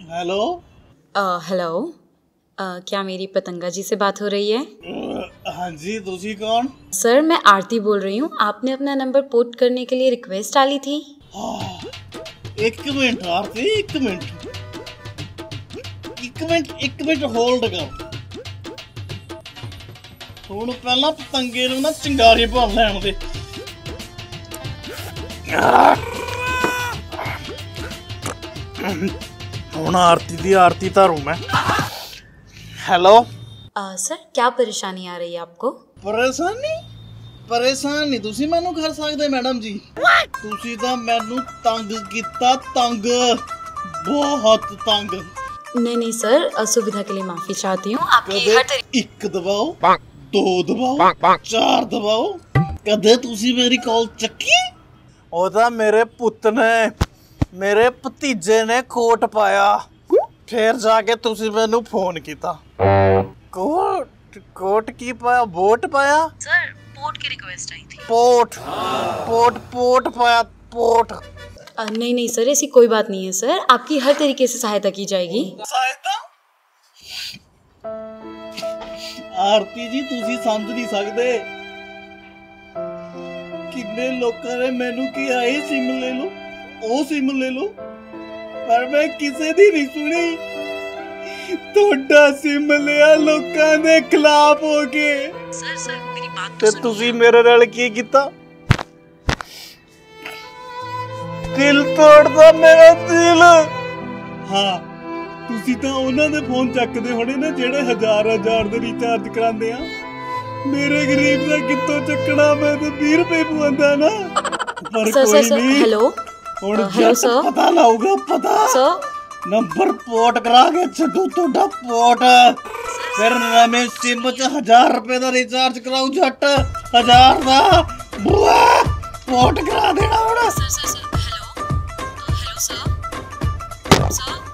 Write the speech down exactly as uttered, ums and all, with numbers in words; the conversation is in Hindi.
हेलो हेलो क्या मेरी पतंगा जी से बात हो रही है? uh, हाँ जी, तुसी कौन? सर मैं आरती बोल रही हूँ। आपने अपना नंबर पोर्ट करने के लिए रिक्वेस्ट डाली थी। हाँ, एक मिनट आरती, एक मिनट एक मिनट एक मिनट होल्ड कर। ਹੁਣ ਪਹਿਲਾਂ ਪਤੰਗੇ ਨੂੰ ਨਾ ਚਿੰਗਾਰੀ ਭਰ ਲੈਣ ਦੇ। ਹੁਣ ਆਰਤੀ ਦੀ ਆਰਤੀ ਧਾਰੂ मैं। हेलो सर क्या परेशानी आ रही है आपको? परेशानी परेशान नहीं तुसी मैनू कर सकते मैडम जी। तुसी तो मैनू तंग किता, तंग बहुत तंग। नहीं नहीं सर, असुविधा के लिए माफी चाहती हूँ। आपकी हर तरीके एक दबाओ, दो दबाओ, चार दबाओ, कदे तुसी मेरी कॉल चक्की? ओदा मेरे पुत ने, मेरे भतीजे ने कोट पाया, फिर जाके तुसी मैनू फोन किया। कोट कोट की पाया? वोट पाया? सर पोर्ट की रिक्वेस्ट आई थी। पोर्ट पोर्ट पोर्ट पाया पोर्ट। आ, नहीं नहीं सर, ऐसी कोई बात नहीं है सर। आपकी हर तरीके से सहायता की जाएगी। सहायता? आरती जी तुसी समझ नहीं सकते किन्ने लोगों ने मैनू कहा ये सिम ले लो, ओ सिम ले लो, पर मैं किसी दी नहीं सुनी। तोड़ा सिम लिया लोगों ने खिलाफ हो के। सर सर मेरी बात तो तुसी मेरे नाल की कीता? दिल तोड़दा मेरा दिल। हाँ तुसी तो उन्हां दे फोन चकदे होणे ना जेड़े हजार हजार दे रिचार्ज करांदे आ। मेरे गरीब दा कित्तों चकना, मैं तो बीस रुपए पवांदा ना। पर सर कोई सर नहीं। हेलो हुण हेलो सर, पता लाऊगा पता। सर नंबर पोर्ट करा के छड्डू तोड़ा पोर्ट, फिर मैं सिम च हजार रुपए दा रिचार्ज कराऊं झट हजार दा। बुआ पोर्ट करा देना हुण। Sir sir sir hello hello sir sir